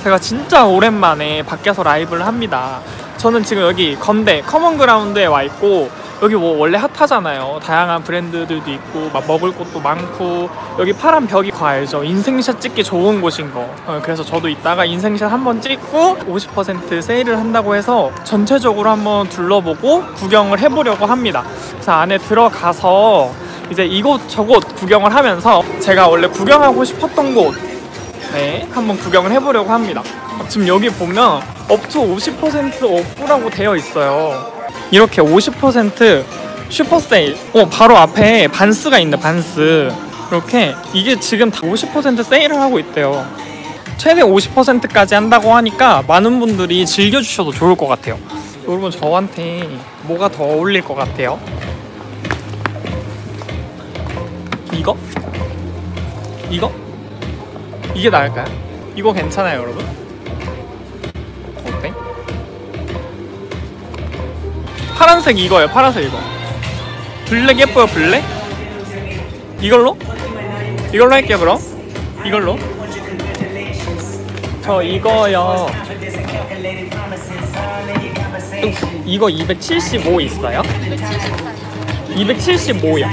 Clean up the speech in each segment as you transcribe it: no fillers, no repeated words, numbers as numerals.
제가 진짜 오랜만에 밖에서 라이브를 합니다. 저는 지금 여기 건대 커먼그라운드에 와 있고, 여기 뭐 원래 핫하잖아요. 다양한 브랜드들도 있고 막 먹을 곳도 많고, 여기 파란 벽이 거 알죠? 인생샷 찍기 좋은 곳인 거. 그래서 저도 이따가 인생샷 한번 찍고 50% 세일을 한다고 해서 전체적으로 한번 둘러보고 구경을 해보려고 합니다. 그래서 안에 들어가서 이제 이곳 저곳 구경을 하면서 제가 원래 구경하고 싶었던 곳 한번 구경을 해보려고 합니다. 지금 여기 보면 업투 50% 오프라고 되어 있어요. 이렇게 50% 슈퍼세일, 바로 앞에 반스가 있네. 반스. 이렇게 이게 지금 다 50% 세일을 하고 있대요. 최대 50%까지 한다고 하니까 많은 분들이 즐겨주셔도 좋을 것 같아요. 여러분, 저한테 뭐가 더 어울릴 것 같아요? 이거? 이거? 이게 나을까요? 이거 괜찮아요, 여러분? 어때? 파란색 이거예요. 파란색 이거. 블랙 예뻐요. 블랙? 이걸로? 이걸로 할게요. 그럼 이걸로. 저 이거요. 이거 275 있어요? 275요.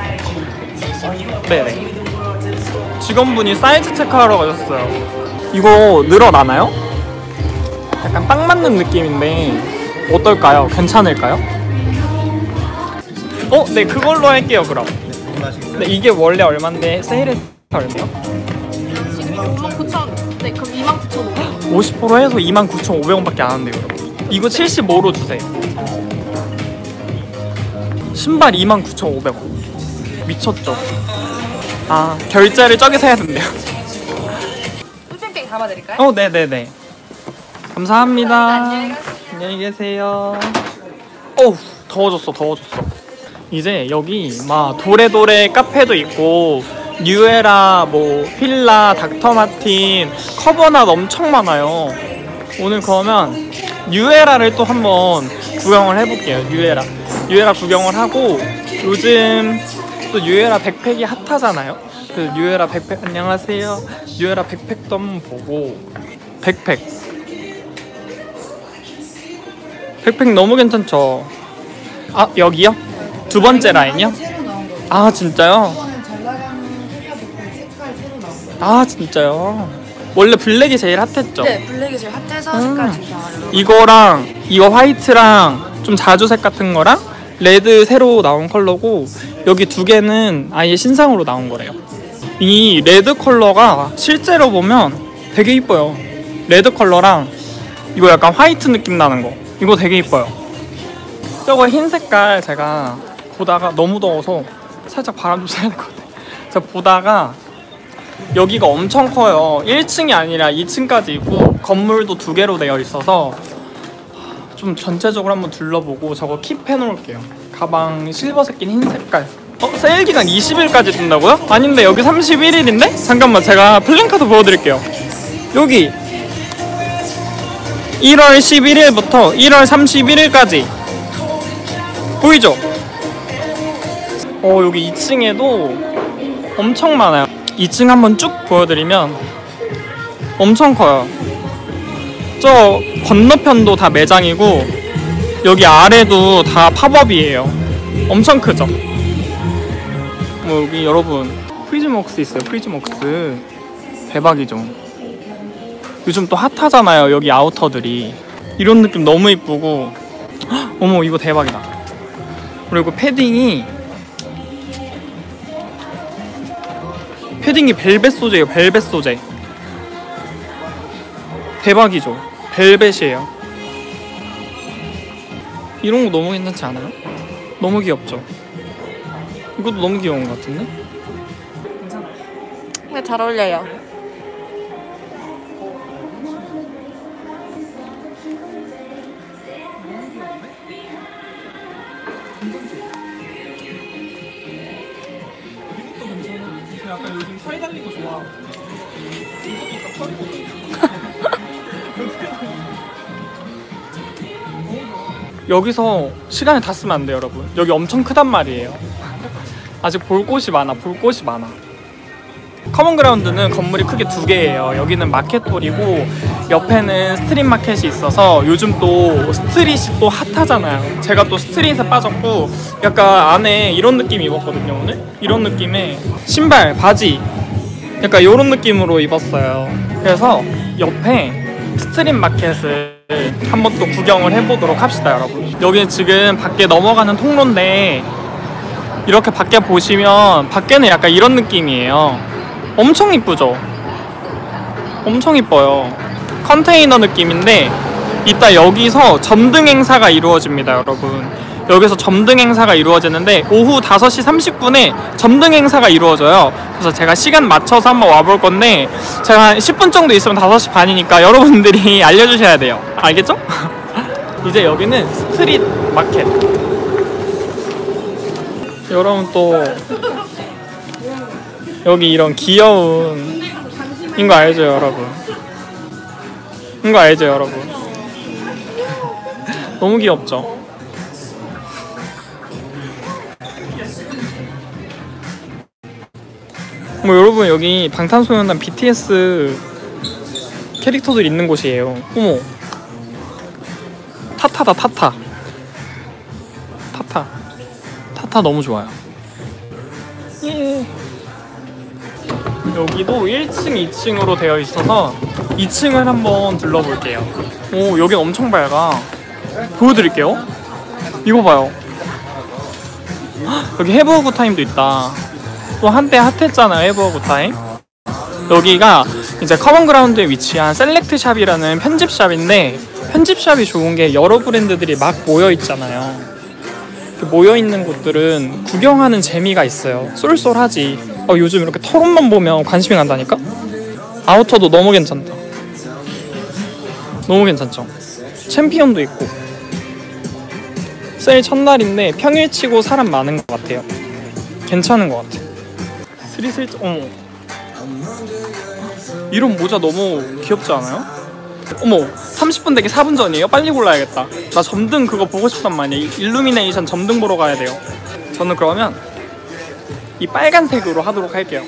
네네. 직원분이 사이즈 체크하러 가셨어요. 이거 늘어나나요? 약간 딱 맞는 느낌인데 어떨까요? 괜찮을까요? 네, 그걸로 할게요. 그럼. 네, 이게 원래 얼마인데 세일해서 얼마요? 지금 29,000. 네, 그럼 29,500원. 50% 해서 29,500원밖에 안 한대요. 이거 75로 주세요. 신발 29,500원. 미쳤죠? 아, 결제를 저기서 해야 된대요. 꿀뺑뺑 담아드릴까요? 네네네. 감사합니다. 안녕히 계세요. 어우, 더워졌어. 이제 여기 막 도레도레 카페도 있고, 뉴에라, 뭐 필라, 닥터마틴, 커버낫 엄청 많아요. 오늘 그러면 뉴에라를 또 한번 구경을 해볼게요. 뉴에라 구경을 하고, 요즘 또 뉴에라 백팩이 핫하잖아요. 그 뉴에라 백팩, 안녕하세요. 뉴에라 백팩도 한번 보고. 백팩 너무 괜찮죠? 아, 여기요? 두 번째 라인이요? 아, 진짜요? 아, 진짜요? 원래 블랙이 제일 핫했죠? 네, 블랙이 제일 핫해서 색깔 진짜 이거랑 이거 화이트랑 좀 자주색 같은 거랑 레드 새로 나온 컬러고, 여기 두 개는 아예 신상으로 나온 거래요. 이 레드 컬러가 실제로 보면 되게 이뻐요. 레드 컬러랑 이거 약간 화이트 느낌 나는 거, 이거 되게 이뻐요. 저거 흰 색깔 제가 보다가 너무 더워서 살짝 바람 좀 쐬야 될 것 같아요. 제가 보다가 여기가 엄청 커요. 1층이 아니라 2층까지 있고 건물도 두 개로 되어 있어서 좀 전체적으로 한번 둘러보고 저거 킵해 놓을게요. 가방 실버색 낀 흰 색깔. 세일 기간 20일까지 뜬다고요? 아닌데 여기 31일인데? 잠깐만, 제가 플랜카드 보여드릴게요. 여기 1월 11일부터 1월 31일까지 보이죠? 여기 2층에도 엄청 많아요. 2층 한번 쭉 보여드리면 엄청 커요. 저 건너편도 다 매장이고 여기 아래도 다 팝업이에요. 엄청 크죠? 여기 여러분 프리즈먹스 있어요. 프리즈먹스 대박이죠? 요즘 또 핫하잖아요. 여기 아우터들이 이런 느낌 너무 이쁘고. 어머, 이거 대박이다. 그리고 패딩이 벨벳 소재예요. 벨벳 소재 대박이죠? 벨벳이에요. 이런 거 너무 괜찮지 않아요? 너무 귀엽죠? 이것도 너무 귀여운 것 같은데? 괜찮아. 네, 잘 어울려요. 이것도 괜찮아. 저 약간 요즘 털 달린 거 좋아. 이것도 약간 털이 여기서 시간을 다 쓰면 안 돼요, 여러분. 여기 엄청 크단 말이에요. 아직 볼 곳이 많아. 커먼그라운드는 건물이 크게 두 개예요. 여기는 마켓홀이고 옆에는 스트릿 마켓이 있어서 요즘 또 스트릿이 또 핫하잖아요. 제가 또 스트릿에 빠졌고 약간 안에 이런 느낌 입었거든요. 오늘 이런 느낌의 신발, 바지 약간 이런 느낌으로 입었어요. 그래서 옆에 스트릿 마켓을 한번 또 구경을 해보도록 합시다, 여러분. 여기는 지금 밖에 넘어가는 통로인데 이렇게 밖에 보시면 밖에는 약간 이런 느낌이에요. 엄청 이쁘죠? 엄청 이뻐요. 컨테이너 느낌인데 이따 여기서 점등 행사가 이루어집니다, 여러분. 여기서 점등 행사가 이루어지는데 오후 5시 30분에 점등 행사가 이루어져요. 그래서 제가 시간 맞춰서 한번 와볼 건데 제가 한 10분 정도 있으면 5시 반이니까 여러분들이 알려주셔야 돼요. 알겠죠? 이제 여기는 스트릿 마켓. 여러분 또 여기 이런 귀여운 이거 알죠, 여러분? 이거 알죠, 여러분? 너무 귀엽죠? 뭐 여러분 여기 방탄소년단 BTS 캐릭터들 있는 곳이에요. 어머, 타타다. 타타 너무 좋아요. 예. 여기도 1층, 2층으로 되어 있어서 2층을 한번 둘러볼게요. 오, 여긴 엄청 밝아. 보여드릴게요. 이거 봐요. 여기 해브 굿타임도 있다. 또 한때 핫했잖아요, 해브 굿타임. 여기가 이제 커먼그라운드에 위치한 셀렉트샵이라는 편집샵인데 편집샵이 좋은 게 여러 브랜드들이 막 모여있잖아요. 모여있는 곳들은 구경하는 재미가 있어요. 쏠쏠하지. 요즘 이렇게 털옷만 보면 관심이 간다니까? 아우터도 너무 괜찮다. 너무 괜찮죠? 챔피언도 있고. 세일 첫날인데 평일치고 사람 많은 것 같아요. 괜찮은 것 같아. 스리슬, 어머, 이런 모자 너무 귀엽지 않아요? 어머, 30분 되기 4분 전이에요? 빨리 골라야겠다. 나 점등 그거 보고 싶단 말이야. 일루미네이션 점등 보러 가야 돼요. 저는 그러면 이 빨간색으로 하도록 할게요.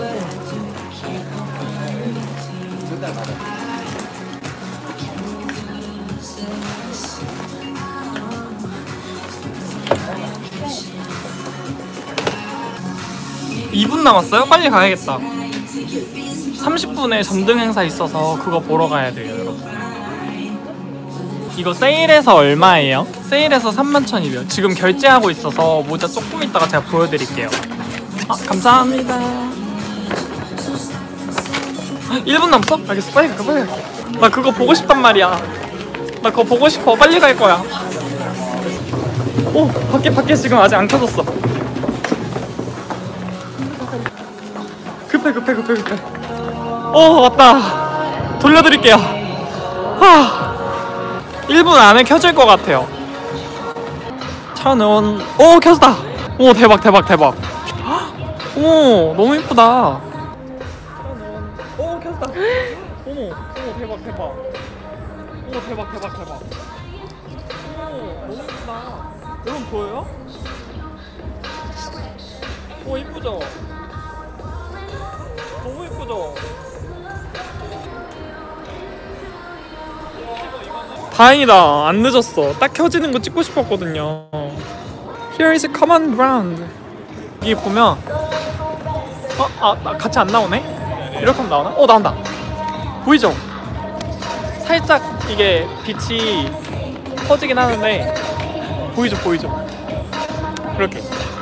(2분) 남았어요? 빨리 가야겠다. 30분에 점등 행사 있어서 그거 보러 가야 돼요, 여러분. 이거 세일해서 얼마예요? 세일해서 31,200원. 지금 결제하고 있어서 모자 조금 있다가 제가 보여드릴게요. 감사합니다. 1분 남았어? 알겠어, 빨리 갈게. 나 그거 보고 싶단 말이야. 나 그거 보고 싶어. 빨리 갈 거야. 오, 밖에 지금 아직 안 켜졌어. 급해. 왔다. 돌려드릴게요. 1분 안에 켜질 것 같아요. 천원. 오, 켜졌다. 오, 대박. 오, 너무 예쁘다. 오, 켰다. 어머, 대박. 오, 대박. 오, 너무 예쁘다. 여러분 보여요? 오, 예쁘죠? 너무 예쁘죠? 다행이다. 안 늦었어. 딱 켜지는 거 찍고 싶었거든요. Here is a common ground. 여기 보면 같이 안 나오네? 이렇게 하면 나오나? 나온다. 보이죠? 살짝 이게 빛이 퍼지긴 하는데 보이죠? 이렇게.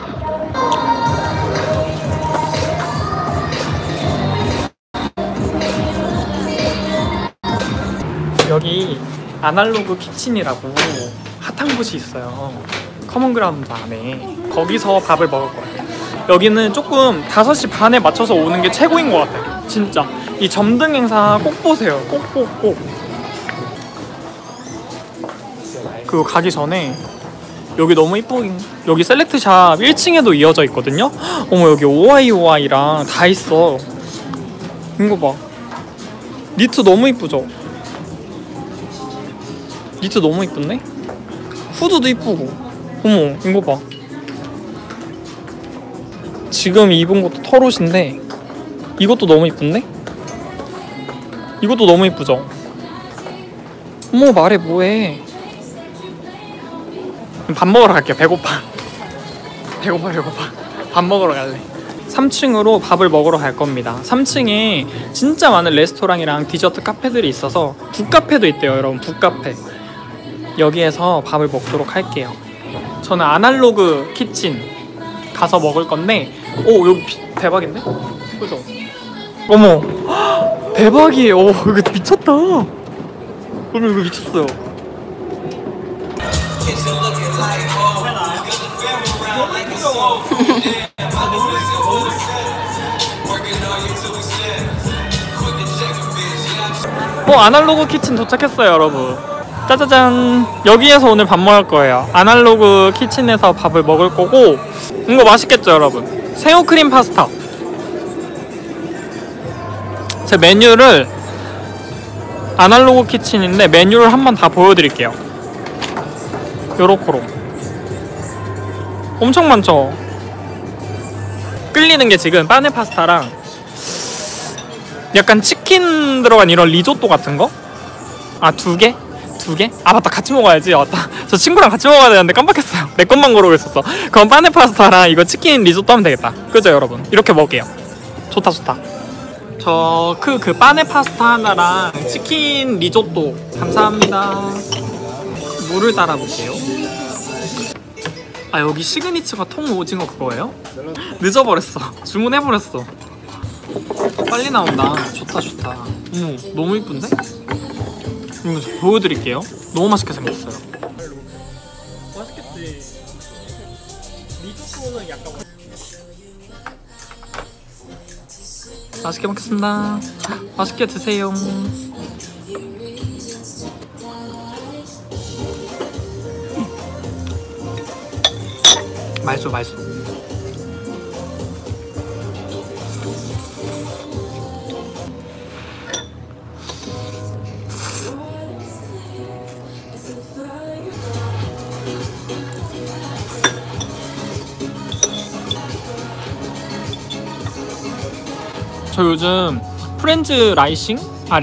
여기 아날로그 키친이라고 핫한 곳이 있어요. 커먼그라운드 안에. 거기서 밥을 먹을 거예요. 여기는 조금 5시 반에 맞춰서 오는 게 최고인 것 같아요. 진짜 이 점등 행사 꼭 보세요. 꼭. 그거 가기 전에 여기 너무 이쁘긴. 여기 셀렉트샵 1층에도 이어져 있거든요. 어머, 여기 오아이오아이랑 다 있어. 이거 봐. 니트 너무 이쁘죠? 니트 너무 이쁜데? 후드도 이쁘고. 어머, 이거 봐. 지금 입은 것도 털옷인데 이것도 너무 이쁜데? 이것도 너무 이쁘죠? 어머 말해 뭐해. 밥 먹으러 갈게요. 배고파. 배고파. 밥 먹으러 갈래. 3층으로 밥을 먹으러 갈 겁니다. 3층에 진짜 많은 레스토랑이랑 디저트 카페들이 있어서 북카페도 있대요 여러분. 북카페. 여기에서 밥을 먹도록 할게요. 저는 아날로그 키친 가서 먹을 건데 오 여기 대박인데? 그죠? 어머 대박이에요. 오 이거 미쳤다. 어머 이거 미쳤어요. 아날로그 키친 도착했어요 여러분. 짜자잔. 여기에서 오늘 밥 먹을 거예요. 아날로그 키친에서 밥을 먹을 거고 이거 맛있겠죠 여러분. 새우크림 파스타. 제 메뉴를 아날로그 키친인데 메뉴를 한번 다 보여드릴게요. 요렇게로 엄청 많죠. 끌리는 게 지금 빠네 파스타랑 약간 치킨 들어간 이런 리조또 같은 거? 아, 두 개? 아 맞다 같이 먹어야지. 맞다 저 친구랑 같이 먹어야 되는데 깜빡했어요. 내 것만 고르고 있었어. 그럼 빠네 파스타랑 이거 치킨 리조또 하면 되겠다. 그죠 여러분? 이렇게 먹을게요. 좋다. 저 그 빠네 파스타 하나랑 치킨 리조또 감사합니다. 물을 따라볼게요. 아 여기 시그니처가 통오징어 그거예요? 늦어버렸어. 주문해버렸어. 빨리 나온다. 좋다. 어머 너무 이쁜데? 이거 저 보여드릴게요. 너무 맛있게 생겼어요. 맛있겠지? 리조또는 약간 맛있게 먹겠습니다. 맛있게 드세요. 맛있어. 저 요즘 프렌즈 레이싱?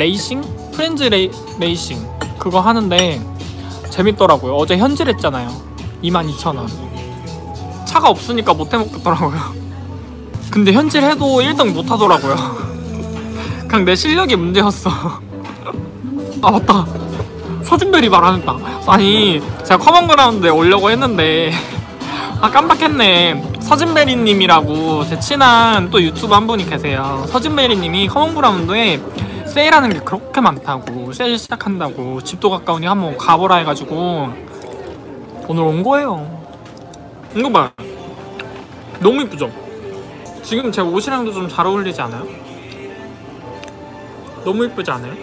레이싱 그거 하는데 재밌더라고요. 어제 현질했잖아요. 22,000원. 차가 없으니까 못 해먹겠더라고요. 근데 현질해도 1등 못하더라고요. 그냥 내 실력이 문제였어. 아 맞다 서진별이 말 안 했다. 아니 제가 커먼그라운드에 오려고 했는데 아 깜빡했네. 서진베리님이라고 제 친한 또 유튜브 한 분이 계세요. 서진베리님이 커먼그라운드에 세일하는 게 그렇게 많다고, 세일 시작한다고, 집도 가까우니 한번 가보라 해가지고 오늘 온 거예요. 이거 봐요. 너무 이쁘죠? 지금 제 옷이랑도 좀 잘 어울리지 않아요? 너무 이쁘지 않아요?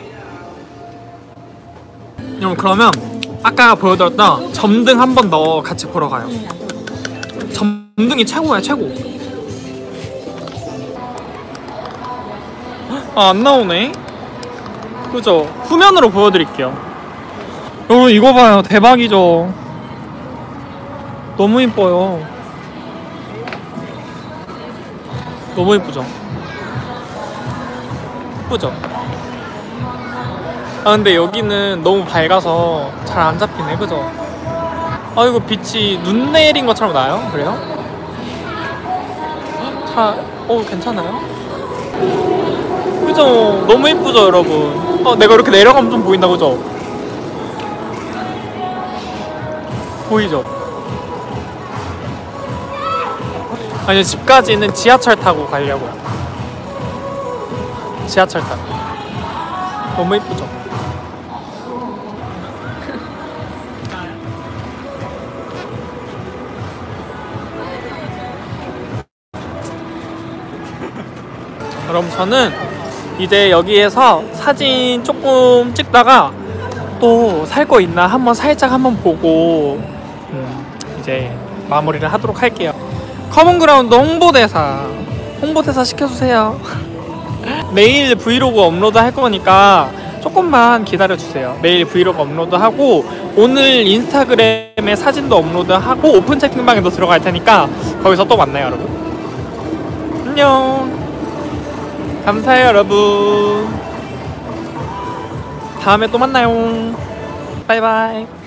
여러분 그러면 아까 보여드렸던 점등 한 번 더 같이 보러 가요. 점등이 최고야 최고. 아 안 나오네. 그죠? 후면으로 보여드릴게요. 여러분 이거 봐요. 대박이죠? 너무 이뻐요. 너무 이쁘죠? 이쁘죠? 아 근데 여기는 너무 밝아서 잘 안 잡히네. 그죠? 아 이거 빛이 눈 내린 것처럼 나요? 그래요? 괜찮아요? 그죠? 너무 이쁘죠 여러분? 내가 이렇게 내려가면 좀 보인다. 그죠? 보이죠? 아니 집까지는 지하철 타고 가려고요. 지하철 타고. 너무 이쁘죠? 그럼 저는 이제 여기에서 사진 조금 찍다가 또 살 거 있나 살짝 한번 보고 이제 마무리를 하도록 할게요. 커먼그라운드 홍보대사 시켜주세요. 매일 브이로그 업로드 할 거니까 조금만 기다려주세요. 매일 브이로그 업로드하고 오늘 인스타그램에 사진도 업로드하고 오픈 채팅방에도 들어갈 테니까 거기서 또 만나요 여러분. 안녕. 감사해요 여러분. 다음에 또 만나요. 바이바이.